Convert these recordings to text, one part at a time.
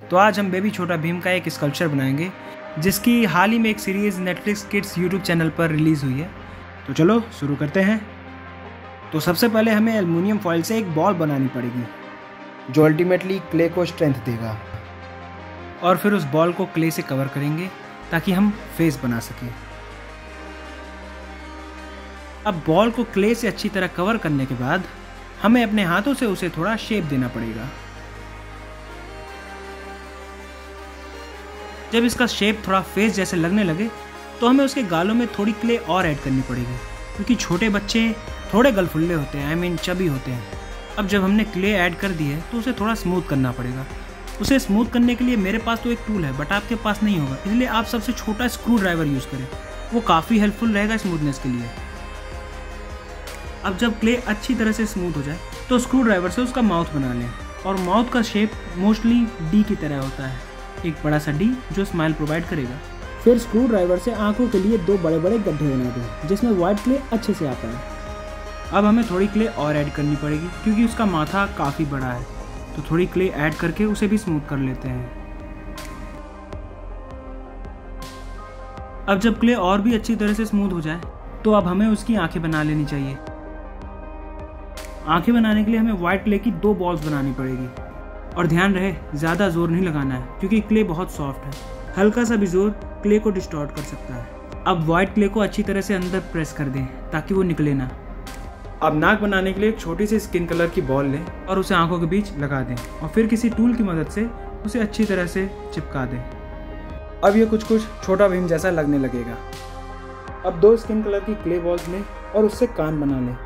तो आज हम बेबी छोटा भीम का एक स्कल्पचर बनाएंगे जिसकी हाल ही में एक series Netflix Kids YouTube channel पर रिलीज़ हुई है। तो चलो शुरू करते हैं। तो सबसे पहले हमें एल्युमिनियम फॉइल से एक बॉल बनानी पड़ेगी जो अल्टीमेटली क्ले को स्ट्रेंथ देगा, और फिर उस बॉल को क्ले से कवर करेंगे ताकि हम फेस बना सकें। अब बॉल को क्ले से अच्छी तरह कवर करने के बाद हमें अपने हाथों से उसे थोड़ा शेप देना पड़ेगा। जब इसका शेप थोड़ा फेस जैसे लगने लगे तो हमें उसके गालों में थोड़ी क्ले और ऐड करनी पड़ेगी, क्योंकि छोटे बच्चे थोड़े गलफुल्ले होते हैं, चबी होते हैं। अब जब हमने क्ले ऐड कर दी है तो उसे थोड़ा स्मूथ करना पड़ेगा। उसे स्मूथ करने के लिए मेरे पास तो एक टूल है बट आपके पास नहीं होगा, इसलिए आप सबसे छोटा स्क्रू ड्राइवर यूज़ करें, वो काफ़ी हेल्पफुल रहेगा स्मूथनेस के लिए। अब जब क्ले अच्छी तरह से स्मूथ हो जाए तो स्क्रू ड्राइवर से उसका माउथ बना लें, और माउथ का शेप मोस्टली डी की तरह होता है, एक बड़ा सा डी जो स्माइल प्रोवाइड करेगा। फिर स्क्रू ड्राइवर से आंखों के लिए 2 बड़े बड़े गड्ढे बना दें जिसमें वाइट क्ले अच्छे से आता है। अब हमें थोड़ी क्ले और ऐड करनी पड़ेगी क्योंकि उसका माथा काफ़ी बड़ा है, तो थोड़ी क्ले ऐड करके उसे भी स्मूथ कर लेते हैं। अब जब क्ले और भी अच्छी तरह से स्मूथ हो जाए तो अब हमें उसकी आंखें बना लेनी चाहिए। आंखें बनाने के लिए हमें वाइट क्ले की 2 बॉल्स बनानी पड़ेगी, और ध्यान रहे ज़्यादा जोर नहीं लगाना है क्योंकि क्ले बहुत सॉफ्ट है, हल्का सा भी जोर क्ले को डिस्टॉर्ट कर सकता है। अब वाइट क्ले को अच्छी तरह से अंदर प्रेस कर दें ताकि वो निकले ना। अब नाक बनाने के लिए एक छोटी सी स्किन कलर की बॉल लें और उसे आंखों के बीच लगा दें, और फिर किसी टूल की मदद से उसे अच्छी तरह से चिपका दें। अब ये कुछ छोटा भीम जैसा लगने लगेगा। अब 2 स्किन कलर की क्ले बॉल्स लें और उससे कान बना लें,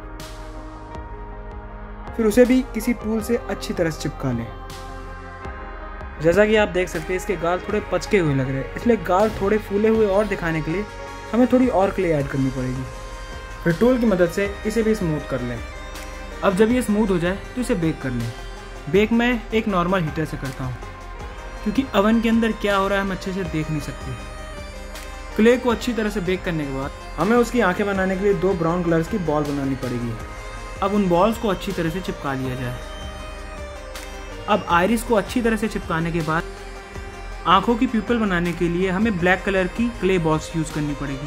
फिर उसे भी किसी टूल से अच्छी तरह से चिपका लें। जैसा कि आप देख सकते हैं इसके गाल थोड़े पचके हुए लग रहे हैं, इसलिए गाल थोड़े फूले हुए और दिखाने के लिए हमें थोड़ी और क्ले ऐड करनी पड़ेगी। फिर टूल की मदद से इसे भी स्मूथ कर लें। अब जब ये स्मूथ हो जाए तो इसे बेक कर लें। बेक मैं एक नॉर्मल हीटर से करता हूँ क्योंकि अवन के अंदर क्या हो रहा है हम अच्छे से देख नहीं सकते। क्ले को अच्छी तरह से बेक करने के बाद हमें उसकी आंखें बनाने के लिए 2 ब्राउन कलर्स की बॉल बनानी पड़ेगी। अब उन बॉल्स को अच्छी तरह से चिपका लिया जाए। अब आइरिस को अच्छी तरह से चिपकाने के बाद आंखों की प्यूपल बनाने के लिए हमें ब्लैक कलर की क्ले बॉल्स यूज करनी पड़ेगी।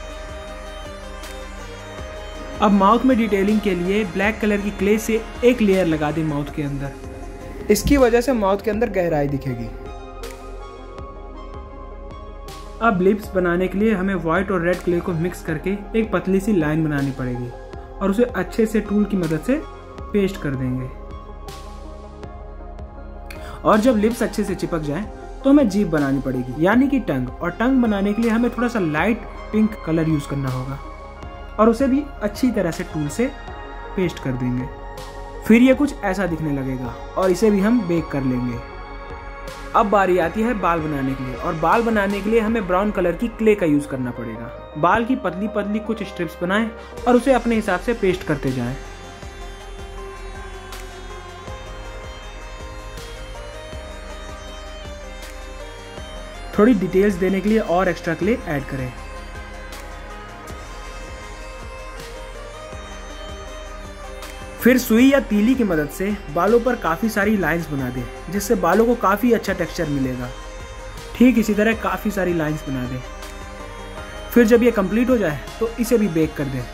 अब माउथ में डिटेलिंग के लिए ब्लैक कलर की क्ले से एक लेयर लगा दें माउथ के अंदर, इसकी वजह से माउथ के अंदर गहराई दिखेगी। अब लिप्स बनाने के लिए हमें व्हाइट और रेड क्ले को मिक्स करके एक पतली सी लाइन बनानी पड़ेगी, और उसे अच्छे से टूल की मदद से पेस्ट कर देंगे। और जब लिप्स अच्छे से चिपक जाए तो हमें जीभ बनानी पड़ेगी, यानी कि टंग। और टंग बनाने के लिए हमें थोड़ा सा लाइट पिंक कलर यूज करना होगा, और उसे भी अच्छी तरह से टूल से पेस्ट कर देंगे। फिर ये कुछ ऐसा दिखने लगेगा, और इसे भी हम बेक कर लेंगे। अब बारी आती है बाल बनाने के लिए, और बाल बनाने के लिए हमें ब्राउन कलर की क्ले का यूज करना पड़ेगा। बाल की पतली पतली कुछ स्ट्रिप्स बनाएं और उसे अपने हिसाब से पेस्ट करते जाएं। थोड़ी डिटेल्स देने के लिए और एक्स्ट्रा क्ले ऐड करें। फिर सुई या तीली की मदद से बालों पर काफ़ी सारी लाइंस बना दें, जिससे बालों को काफ़ी अच्छा टेक्सचर मिलेगा। ठीक इसी तरह काफ़ी सारी लाइंस बना दें। फिर जब ये कंप्लीट हो जाए तो इसे भी बेक कर दें।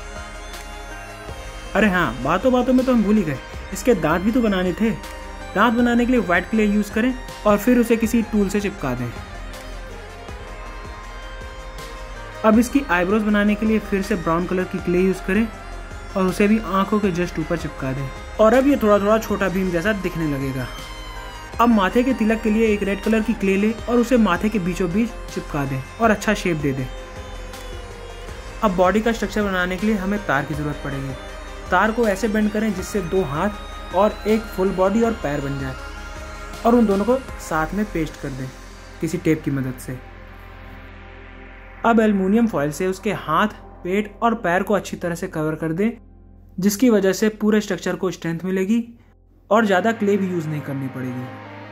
अरे हाँ, बातों बातों में तो हम भूल ही गए, इसके दांत भी तो बनाने थे। दांत बनाने के लिए व्हाइट क्ले यूज़ करें और फिर उसे किसी टूल से चिपका दें। अब इसकी आईब्रोज बनाने के लिए फिर से ब्राउन कलर की क्ले यूज़ करें और उसे भी आंखों के जस्ट ऊपर चिपका दें, और अब ये थोड़ा थोड़ा छोटा भीम जैसा दिखने लगेगा। अब माथे के तिलक के लिए एक रेड कलर की क्ले लें और उसे माथे के बीचों बीच चिपका दें और अच्छा शेप दे दें। अब बॉडी का स्ट्रक्चर बनाने के लिए हमें तार की ज़रूरत पड़ेगी। तार को ऐसे बेंड करें जिससे 2 हाथ और एक फुल बॉडी और पैर बन जाए, और उन दोनों को साथ में पेस्ट कर दें किसी टेप की मदद से। अब एल्युमिनियम फॉइल से उसके हाथ, पेट और पैर को अच्छी तरह से कवर कर दें, जिसकी वजह से पूरे स्ट्रक्चर को स्ट्रेंथ मिलेगी और ज़्यादा क्ले भी यूज़ नहीं करनी पड़ेगी।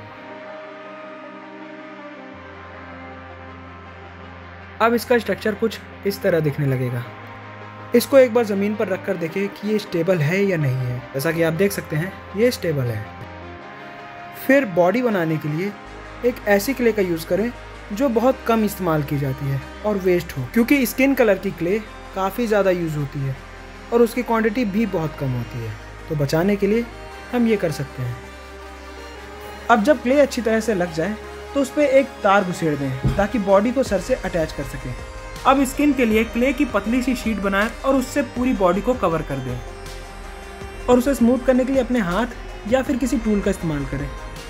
अब इसका स्ट्रक्चर कुछ इस तरह दिखने लगेगा। इसको एक बार ज़मीन पर रखकर देखें कि ये स्टेबल है या नहीं है। जैसा कि आप देख सकते हैं ये स्टेबल है। फिर बॉडी बनाने के लिए एक ऐसी क्ले का यूज़ करें जो बहुत कम इस्तेमाल की जाती है और वेस्ट हो, क्योंकि स्किन कलर की क्ले काफ़ी ज़्यादा यूज़ होती है और उसकी क्वांटिटी भी बहुत कम होती है। तो बचाने के लिए हम ये कर सकते हैं। अब जब क्ले अच्छी तरह से लग जाए तो उस पर एक तार घुसेड़ दें ताकि बॉडी को सर से अटैच कर सकें। अब स्किन के लिए क्ले की पतली सी शीट बनाएं और उससे पूरी बॉडी को कवर कर दें और उसे स्मूथ करने के लिए अपने हाथ या फिर किसी टूल का इस्तेमाल करें।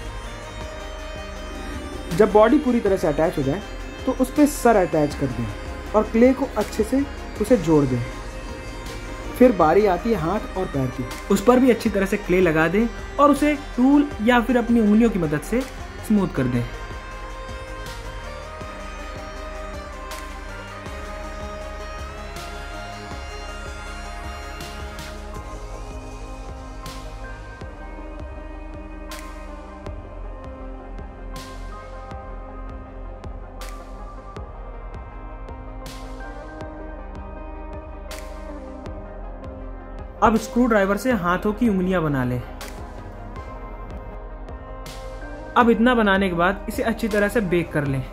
जब बॉडी पूरी तरह से अटैच हो जाए तो उस पर सर अटैच कर दें और क्ले को अच्छे से उसे जोड़ दें। फिर बारी आती है हाथ और पैर की, उस पर भी अच्छी तरह से क्ले लगा दें और उसे टूल या फिर अपनी उंगलियों की मदद से स्मूथ कर दें। अब स्क्रू ड्राइवर से हाथों की उंगलियां बना लें। अब इतना बनाने के बाद इसे अच्छी तरह से बेक कर लें।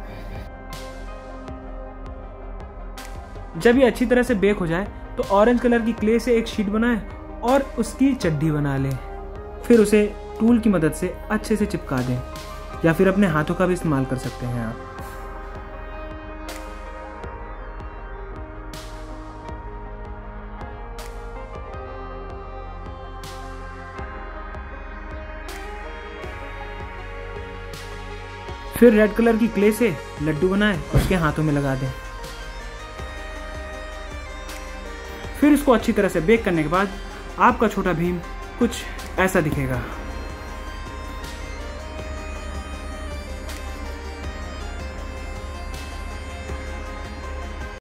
जब ये अच्छी तरह से बेक हो जाए तो ऑरेंज कलर की क्ले से एक शीट बनाएं और उसकी चड्डी बना लें। फिर उसे टूल की मदद से अच्छे से चिपका दें या फिर अपने हाथों का भी इस्तेमाल कर सकते हैं आप। फिर रेड कलर की क्ले से लड्डू बनाएं, उसके हाथों में लगा दें। फिर इसको अच्छी तरह से बेक करने के बाद आपका छोटा भीम कुछ ऐसा दिखेगा।